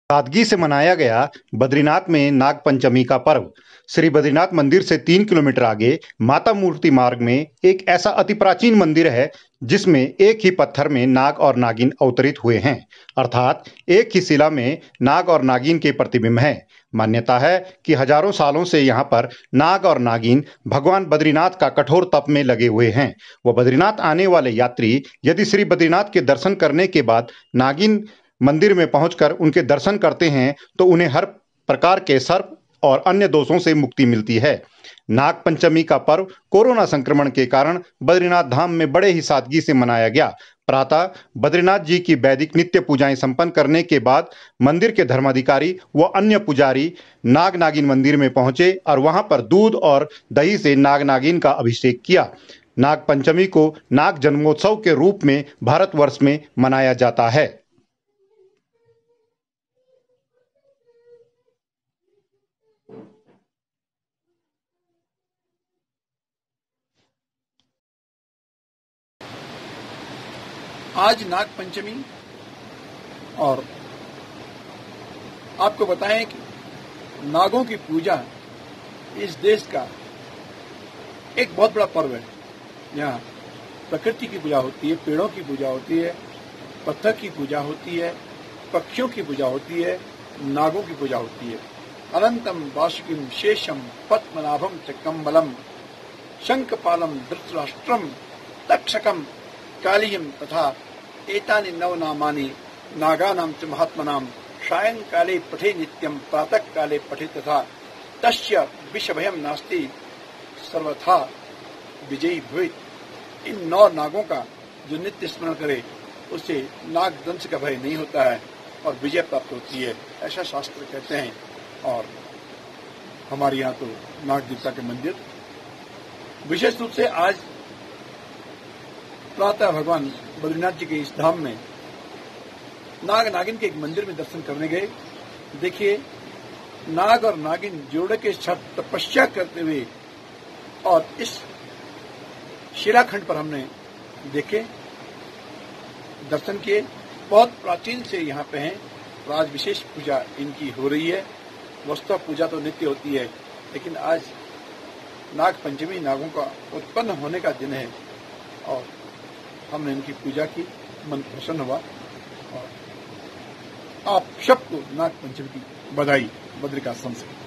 सादगी से मनाया गया बद्रीनाथ में नाग पंचमी का पर्व। श्री बद्रीनाथ मंदिर से 3 किलोमीटर आगे माता मूर्ति मार्ग में एक ऐसा अति प्राचीन मंदिर है जिसमें एक ही पत्थर में नाग और नागिन अवतरित हुए हैं, अर्थात एक ही शिला में नाग और नागिन के प्रतिबिंब हैं। मान्यता है कि हजारों सालों से यहाँ पर नाग और नागिन भगवान बद्रीनाथ का कठोर तप में लगे हुए हैं। वो बद्रीनाथ आने वाले यात्री यदि श्री बद्रीनाथ के दर्शन करने के बाद नागिन मंदिर में पहुंचकर उनके दर्शन करते हैं तो उन्हें हर प्रकार के सर्प और अन्य दोषों से मुक्ति मिलती है। नाग पंचमी का पर्व कोरोना संक्रमण के कारण बद्रीनाथ धाम में बड़े ही सादगी से मनाया गया। प्रातः बद्रीनाथ जी की वैदिक नित्य पूजाएं संपन्न करने के बाद मंदिर के धर्माधिकारी व अन्य पुजारी नाग नागिन मंदिर में पहुंचे और वहां पर दूध और दही से नाग नागिन का अभिषेक किया। नाग पंचमी को नाग जन्मोत्सव के रूप में भारतवर्ष में मनाया जाता है। आज नाग पंचमी और आपको बताएं कि नागों की पूजा इस देश का एक बहुत बड़ा पर्व है। यहाँ प्रकृति की पूजा होती है, पेड़ों की पूजा होती है, पत्थर की पूजा होती है, पक्षियों की पूजा होती है, नागों की पूजा होती है। अनंतम वासुकिम शेषम पद्मनाभम च कम्बलम शंखपालम धृतराष्ट्रम तक्षकम कालियम तथा एतानि नवनामानि नागानां च महात्मनां सायंकाले पठे नित्यं प्रातः काले पठे तथा तस्य विषभयं नास्ति सर्वथा विजयी भवेत्। इन 9 नागों का जो नित्य स्मरण करे उसे नाग दंश का भय नहीं होता है और विजय प्राप्त होती है, ऐसा शास्त्र कहते हैं। और हमारे यहाँ तो नाग देवता के मंदिर विशेष रूप से आज प्रातः भगवान बद्रीनाथ जी के इस धाम में नाग नागिन के एक मंदिर में दर्शन करने गए। देखिए, नाग और नागिन जोड़े के साथ तपस्या करते हुए और इस शिलाखंड पर हमने देखे, दर्शन किए। बहुत प्राचीन से यहाँ पे हैं और आज विशेष पूजा इनकी हो रही है। वस्तुतः पूजा तो नित्य होती है, लेकिन आज नाग पंचमी, नागों का उत्पन्न होने का दिन है और हमने इनकी पूजा की, मन प्रसन्न हुआ। और आप सबको नाग पंचमी की बधाई बद्रिकाश्रम से।